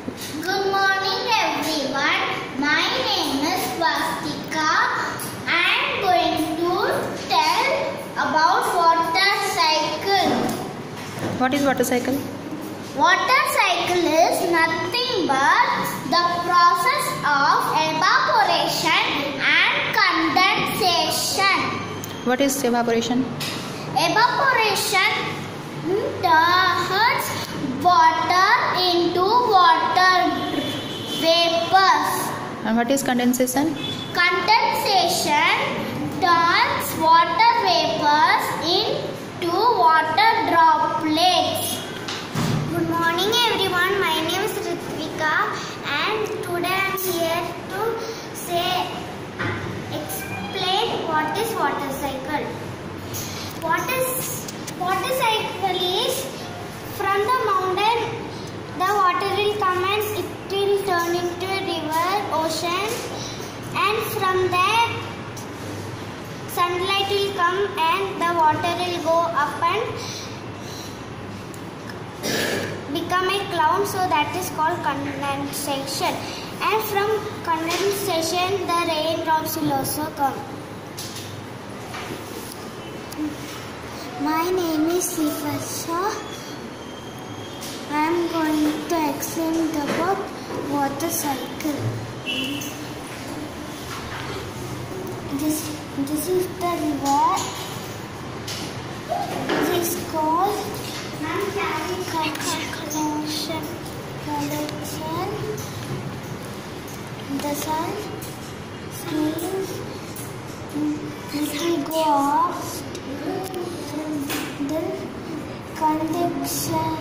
Good morning everyone. My name is Swastika. I am going to tell about water cycle. What is water cycle? Water cycle is nothing but the process of evaporation and condensation. What is evaporation? Evaporation turns water into water vapors. And what is condensation? Condensation turns water vapors into water droplets. Good morning everyone, my name is Ritvika and today I am here to explain what is water cycle. Water cycle is from the mountain the water will come and it will turn into a river, ocean, and from there sunlight will come and the water will go up and become a cloud, so that is called condensation. And from condensation the raindrops will also come. My name is Sifasha. I am going to explain about water cycle. This is the river. This is called collection. The sun scales. It will go off. Then condension.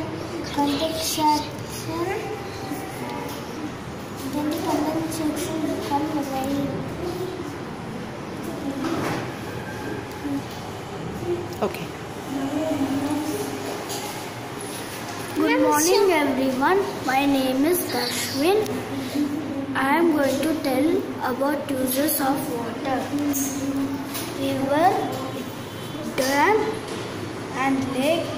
Then the condensation becomes rain. Okay. Good morning everyone. My name is Kashwin. I am going to tell about uses of water. River, dam and lake